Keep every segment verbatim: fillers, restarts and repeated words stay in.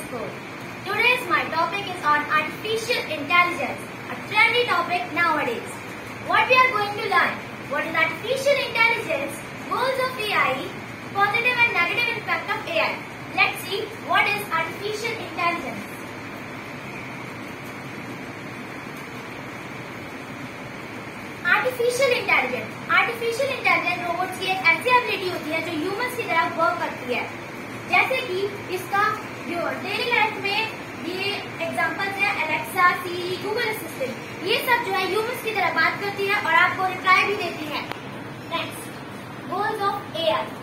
school. Today's my topic is on artificial intelligence, a trendy topic nowadays. What we are going to learn: what is artificial intelligence, goals of A I, positive and negative impact of A I. Let's see what is artificial intelligence. Artificial intelligence artificial intelligence robots की एक ऐसी ability होती है जो humans की तरह work करती है। जैसे कि इसका जो डेली लाइफ में ये एग्जांपल्स है एलेक्सा, सीरी, गूगल असिस्टेंट, ये सब जो है ह्यूमंस की तरह बात करती है और आपको रिप्लाई भी देती है। Next, goals of A I.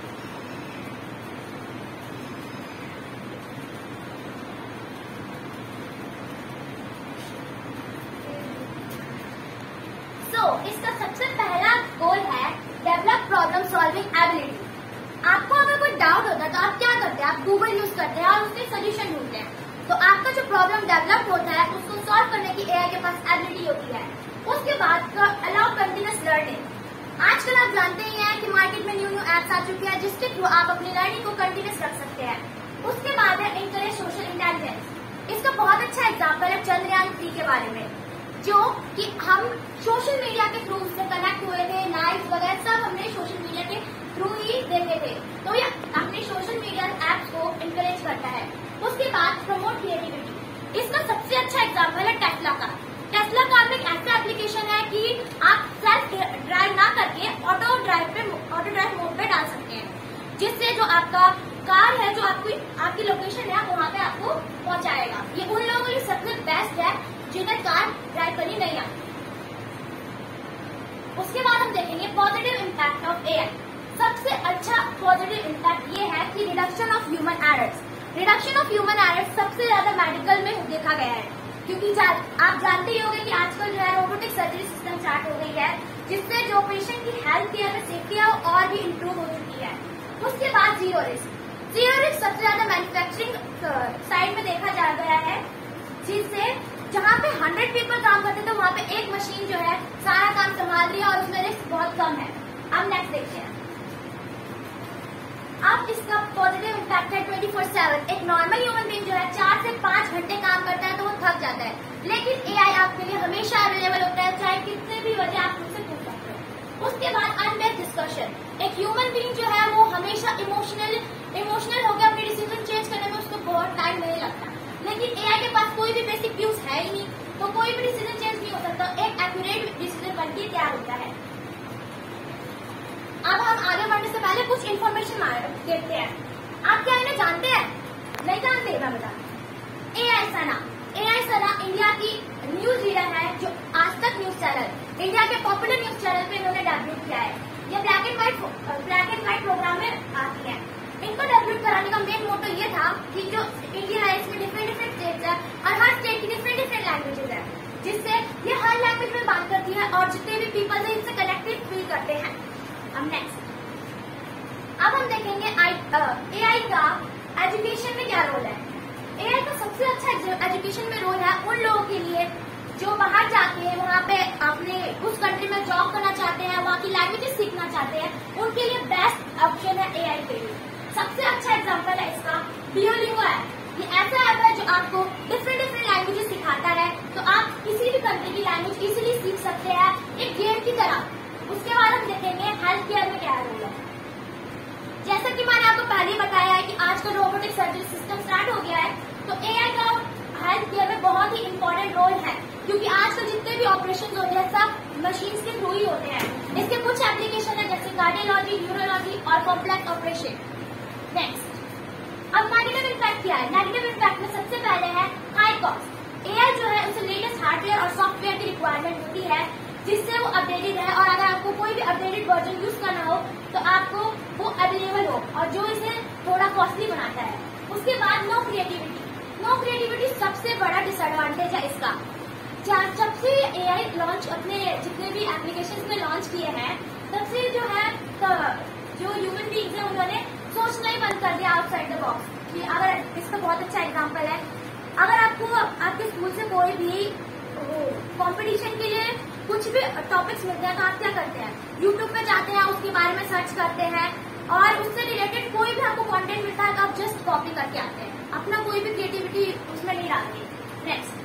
तो इसका सबसे पहला गोल है डेवलप प्रॉब्लम सॉल्विंग एबिलिटी। आपको अगर कोई डाउट होता है तो आप क्या करते हैं? आप गूगल यूज करते हैं और उसके सोल्यूशन ढूंढते हैं। तो आपका जो प्रॉब्लम डेवलप होता है उसको सॉल्व करने की एआई के पास एबिलिटी होती है। उसके बाद अलाउ कंटिन्यूअस लर्निंग। आजकल आप जानते ही हैं कि मार्केट में न्यू न्यू एप्स आ चुके हैं जिसके थ्रू आप अपनी लर्निंग को कंटिन्यूअस रख सकते हैं। उसके बाद है इनकरेज सोशल इंटेलिजेंस। इसका बहुत अच्छा एग्जाम्पल है चंद्रयान थ्री के बारे में, जो कि हम सोशल मीडिया के थ्रू उससे कनेक्ट हुए थे, लाइव वगैरह सब हमने सोशल मीडिया के थ्रू ही देखे थे। तो ये अपने सोशल मीडिया एप्स को इंकरेज करता है। उसके बाद प्रमोट क्रिएटिविटी। इसका सबसे अच्छा एग्जांपल है टेस्ला का। टेस्ला का एक ऐसा एप्लीकेशन है कि आप सेल्फ ड्राइव ना करके ऑटो ड्राइव पे ऑटो ड्राइव मोड पे डाल सकते हैं, जिससे जो आपका कार है जो आपकी आपकी लोकेशन है वहाँ पे आपको पहुँचाएगा। ये उन लोगों के लिए सबसे बेस्ट है जिन्हें कार ड्राइव करनी नहीं आती। उसके बाद हम देखेंगे पॉजिटिव इम्पैक्ट ऑफ एआई। सबसे अच्छा पॉजिटिव इम्पैक्ट ये है कि reduction of human errors. Reduction of human errors सबसे ज्यादा मेडिकल में देखा गया है, क्योंकि जा, आप जानते ही होंगे कि आजकल जो है रोबोटिक सर्जरी सिस्टम स्टार्ट हो गई है, जिससे जो पेशेंट की हेल्थ केयर में सेफ्टी है वो और भी इम्प्रूव हो चुकी है। उसके बाद जीरो रिस्क। जीरो रिस्क सबसे ज्यादा मैन्युफैक्चरिंग साइड में देखा जा गया है, जिससे जहाँ पे हंड्रेड पीपल काम करते थे वहाँ पे एक मशीन जो है सारा काम संभाल रही है और उसमें रिस्क बहुत कम है। अब नेक्स्ट देखते हैं। अब इसका पॉजिटिव इम्पैक्ट है ट्वेंटी फोर सेवन। एक नॉर्मल ह्यूमन बीइंग जो है चार से पांच घंटे काम करता है तो वो थक जाता है, लेकिन एआई आपके लिए हमेशा अवेलेबल होता है, चाहे कितने भी वजह आप उनसे पूछ सकते हो। उसके बाद अनबेस्ड डिस्कशन। एक ह्यूमन बीइंग जो है वो हमेशा इमोशनल इमोशनल होकर अपने डिसीजन चेंज करने में उसको बहुत टाइम नहीं लगता, लेकिन एआई के पास कोई भी बेसिक व्यूज है ही नहीं, तो कोई भी डिसीजन चेंज नहीं हो सकता, एक एक्यूरेट डिसीजन बनके तैयार होता है। अब हम आगे बढ़ने से पहले कुछ इन्फॉर्मेशन देखते हैं। आप क्या इन्हें जानते हैं? नहीं जानते? मैं बता AI Sana. AI Sana India की न्यूज रीडर है जो Aaj Tak news channel, India के पॉपुलर न्यूज चैनल पे इन्होंने डेब्यू किया है। ये black and white black and white program में आती है। इनको डेवलप कराने का मेन मोटो ये था कि जो इंडिया है इसमें डिफरेंट डिफरेंट स्टेट्स है और हर स्टेट की डिफरेंट डिफरेंट लैंग्वेजेस है, जिससे ये हर लैंग्वेज में बात करती है और जितने भी पीपल है इससे कनेक्टेड फील करते हैं। अब नेक्स्ट, अब हम देखेंगे एआई का एजुकेशन में क्या रोल है। एआई का सबसे अच्छा एजुकेशन में रोल है उन लोगों के लिए जो बाहर जाके वहाँ पे अपने उस कंट्री में जॉब करना चाहते हैं, वहाँ की लैंग्वेजेस सीखना चाहते हैं, उनके लिए बेस्ट ऑप्शन है एआई के लिए। सबसे अच्छा एग्जांपल है इसका डुओलिंगो ऐप। ये ऐसा ऐप है जो आपको डिफरेंट डिफरेंट लैंग्वेजेस सिखाता है, तो आप किसी भी कंट्री की लैंग्वेज इजीली सीख सकते हैं एक गेम की तरह। उसके बाद हम देखेंगे हेल्थ केयर में क्या रोल है। जैसा कि मैंने आपको पहले ही बताया है कि आजकल रोबोटिक सर्जरी सिस्टम स्टार्ट हो गया है, तो एआई का हेल्थ केयर में बहुत ही इंपॉर्टेंट रोल है, क्योंकि आजकल जितने भी ऑपरेशन होते हैं सब मशीन के थ्रू ही होते हैं। इसके कुछ एप्लीकेशन है जैसे कार्डियोलॉजी, न्यूरोलॉजी और कॉम्प्लेक्स ऑपरेशन। नेक्स्ट, अब नेगेटिव इम्पैक्ट क्या है? नेगेटिव इम्पैक्ट में सबसे पहले है हाई कॉस्ट। एआई जो है उसे लेटेस्ट हार्डवेयर और सॉफ्टवेयर की रिक्वायरमेंट होती है, जिससे वो अपडेटेड है, और अगर आपको कोई भी अपडेटेड वर्जन यूज करना हो तो आपको वो अवेलेबल हो, और जो इसे थोड़ा कॉस्टली बनाता है। उसके बाद नो क्रिएटिविटी। नो क्रिएटिविटी सबसे बड़ा डिसएडवांटेज है इसका। जब से एआई लॉन्च अपने जितने भी एप्लीकेशन में लॉन्च किए हैं, तब से जो है जो ह्यूमन बीइंग्स है उन्होंने सोचना ही बंद कर दिया आउटसाइड द बॉक्स। कि अगर इसका बहुत अच्छा एग्जांपल है, अगर आपको आपके स्कूल से कोई भी कंपटीशन के लिए कुछ भी टॉपिक्स मिलते हैं तो आप क्या करते हैं? यूट्यूब पे जाते हैं, उसके बारे में सर्च करते हैं, और उससे रिलेटेड कोई भी आपको कंटेंट मिलता है तो आप जस्ट कॉपी करके आते हैं, अपना कोई भी क्रिएटिविटी उसमें नहीं डालते। नेक्स्ट,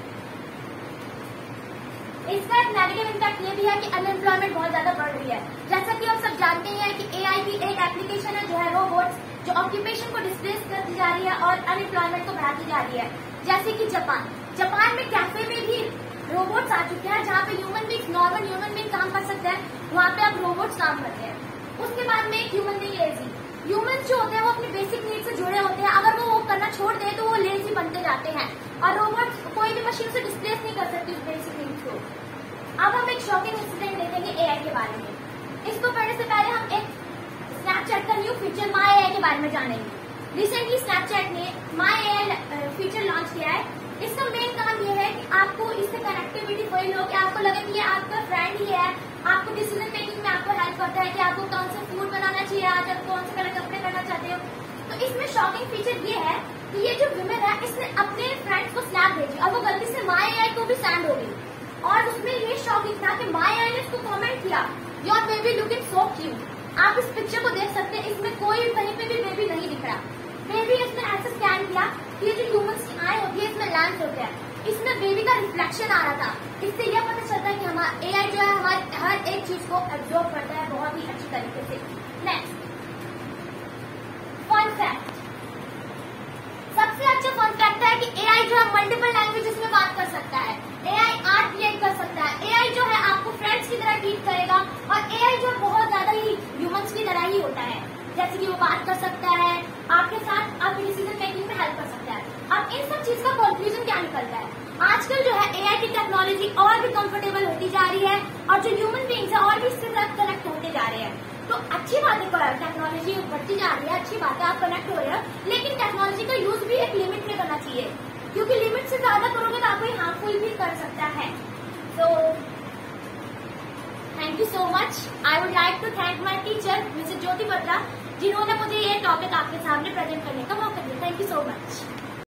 इसका एक नेगेटिव इम्पैक्ट ये भी है कि अनएम्प्लॉयमेंट बहुत ज्यादा बढ़ रही है। जैसा कि आप सब जानते हैं कि एआई भी एक एप्लीकेशन है जो है रोबोट्स, जो ऑक्यूपेशन को डिस्प्लेस करती जा रही है और अनएम्प्लॉयमेंट को बढ़ाती जा रही है। जैसे कि जापान जापान में कैफे में भी रोबोट्स आ चुके हैं, जहाँ पे human being normal human being काम कर सकते हैं, वहाँ पे अब रोबोट्स काम करते हैं। उसके बाद में एक ह्यूमन बींग लेजी, ह्यूमन जो होते हैं वो अपनी बेसिक नीड से जुड़े होते हैं, अगर वो वो करना छोड़ दे तो वो लेजी बनते जाते हैं और रोबोट्स कोई भी मशीन से डिस्प्लेस नहीं कर सकती उस बेसिक नीड्स को। अब हम एक शॉकिंग इंसिडेंट देखेंगे एआई के बारे में। इसको पढ़ने से पहले हम एक स्नैपचैट का न्यू फीचर माई एआई के बारे में जानेंगे। रिसेंटली स्नैपचैट ने माई एआई फीचर लॉन्च किया है। इसका मेन काम ये है कि आपको इससे कनेक्टिविटी वही हो कि आपको लगे कि ये आपका फ्रेंड ही है, आपको डिसीजन मेकिंग में आपको हेल्प करता है कि आपको कौन सा फूड बनाना चाहिए, आज आप कौन से कलर कपड़े करना चाहते हो। तो इसमें शॉकिंग फीचर ये है कि ये जो विमेन है इसने अपने फ्रेंड्स को स्नैप भेजी और वो गलती से माई एआई को भी सेंड हो गई और उसमें ये शॉकिंग था कि माई एआई ने उसको कमेंट किया, your baby looking so cute. आप इस पिक्चर को देख सकते हैं, इसमें कोई कहीं पे भी बेबी नहीं दिख रहा। बेबी इसने ऐसे स्कैन किया कि ये जो ह्यूमंस की आई होती है इसमें लेंस होते हैं, इसमें बेबी का रिफ्लेक्शन आ रहा था। इससे यह पता चलता है कि हमारा एआई जो है हमारे हर एक चीज को एब्जॉर्ब करता है बहुत ही अच्छी तरीके से। Next, fun fact. सबसे अच्छा फन फैक्ट है कि एआई जो है मल्टीपल लैंग्वेजेस में बात कर सकता है, एआई आर्ट क्रिएट कर सकता है, एआई जो है आपको फ्रेंड्स की तरह ट्रीट करेगा और एआई जो बहुत ज्यादा ही ह्यूमंस की तरह ही होता है, जैसे कि वो बात कर सकता है आपके साथ, आपकी डिसीजन मेकिंग में हेल्प कर सकता है। अब इन सब चीज का कंक्लूजन क्या निकलता है? आजकल जो है एआई की टेक्नोलॉजी और भी कंफर्टेबल होती जा रही है और जो ह्यूमन बींग्स है और भी इससे साथ कनेक्ट होते जा रहे हैं। तो अच्छी बात है, टेक्नोलॉजी बढ़ती जा रही है, अच्छी बात है, आप कनेक्ट हो रहे हैं, लेकिन टेक्नोलॉजी का यूज भी एक लिमिट में करना चाहिए, क्योंकि लिमिट से ज्यादा करोगे तो आपको हार्मफुल भी कर सकता है। So thank you so much. I would like to thank my teacher Mrs Jyoti Batra, जिन्होंने मुझे ये टॉपिक आपके सामने प्रेजेंट करने का मौका दिया। Thank you so much.